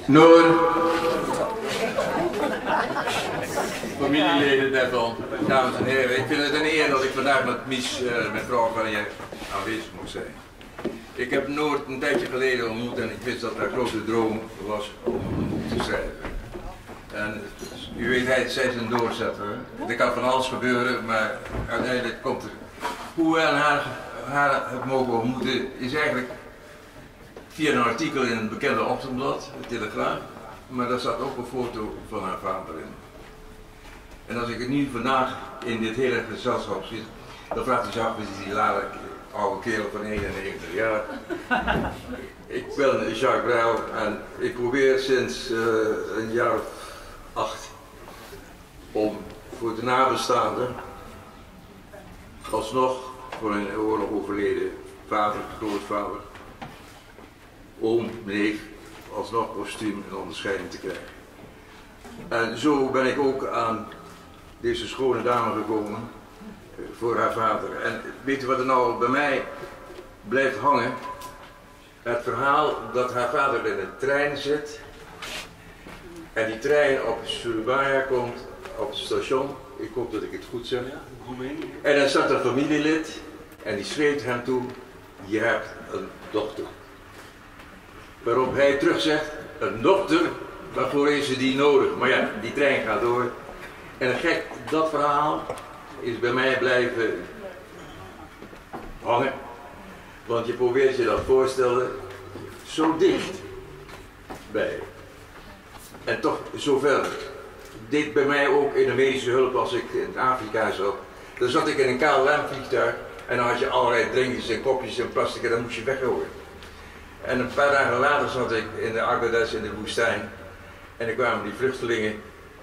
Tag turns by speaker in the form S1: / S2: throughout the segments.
S1: Noor, familieleden daarvan, dames en heren, ik vind het een eer dat ik vandaag met Mies, mijn vrouw, van je aanwezig moet zijn. Ik heb Noor een tijdje geleden ontmoet en ik wist dat haar grote droom was om een boek te schrijven. En u weet, zij is een doorzetter. Er kan van alles gebeuren, maar uiteindelijk komt er. Hoe we haar hebben mogen ontmoeten is eigenlijk via een artikel in een bekende ochtendblad, de Telegraaf, maar daar staat ook een foto van haar vader in. En als ik het nu vandaag in dit hele gezelschap zit, dan vraagt u zich af, is die lale oude kerel van 91 jaar. Ik ben Jacques Brel en ik probeer sinds een jaar of 8 om voor de nabestaanden alsnog voor een oorlog overleden vader, grootvader, oom, neef, alsnog postuum een onderscheiding te krijgen. En zo ben ik ook aan deze schone dame gekomen voor haar vader. En weet u wat er nou bij mij blijft hangen? Het verhaal dat haar vader in een trein zit en die trein op Surabaya komt, op het station, ik hoop dat ik het goed zeg, en dan staat een familielid en die schreeuwt hem toe, je hebt een dochter. Waarop hij terug zegt, een dochter, waarvoor is ze die nodig? Maar ja, die trein gaat door. En gek, dat verhaal is bij mij blijven hangen. Want je probeert je dat voorstellen, zo dicht bij. En toch zo ver. Dit bij mij ook in de medische hulp als ik in Afrika zat. Dan zat ik in een KLM-vliegtuig en dan had je allerlei drinkjes en kopjes en plastic en dat moest je weggooien. En een paar dagen later zat ik in de Agadez in de woestijn en er kwamen die vluchtelingen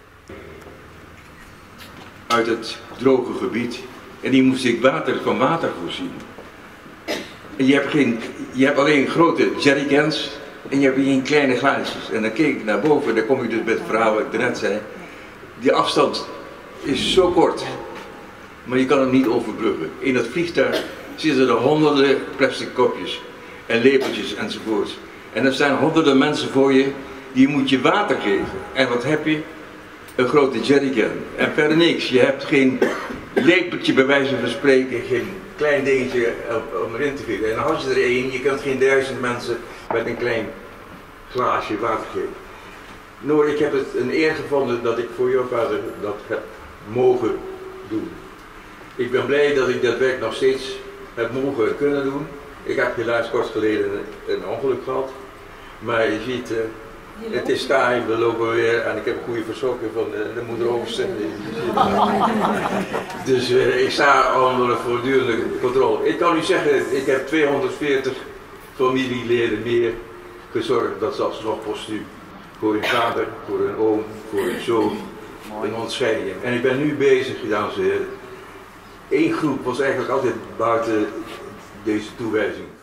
S1: uit het droge gebied en die moest ik van water voorzien. En je hebt alleen grote jerrycans en je hebt geen kleine glaasjes. En dan keek ik naar boven en dan kom ik dus met het verhaal wat ik net zei. Die afstand is zo kort, maar je kan hem niet overbruggen. In dat vliegtuig zitten er honderden plastic kopjes en lepeltjes enzovoorts. En er staan honderden mensen voor je, die moet je water geven. En wat heb je? Een grote jerrycan. En verder niks. Je hebt geen lepeltje bij wijze van spreken, geen klein dingetje om erin te geven. En dan had je er één, je kunt geen 1000 mensen met een klein glaasje water geven. Noor, ik heb het een eer gevonden dat ik voor jouw vader dat heb mogen doen. Ik ben blij dat ik dat werk nog steeds heb mogen kunnen doen. Ik heb helaas kort geleden een ongeluk gehad. Maar je ziet, het is taai, we lopen weer en ik heb een goede verzorging van de moederhoofdste. Dus ik sta onder een voortdurende controle. Ik kan u zeggen, ik heb 240 familieleden meer gezorgd dat ze alsnog postuum. Voor een vader, voor een oom, voor een zoon, een onderscheiding. En ik ben nu bezig, dames en heren. Eén groep was eigenlijk altijd buiten deze toewijzing.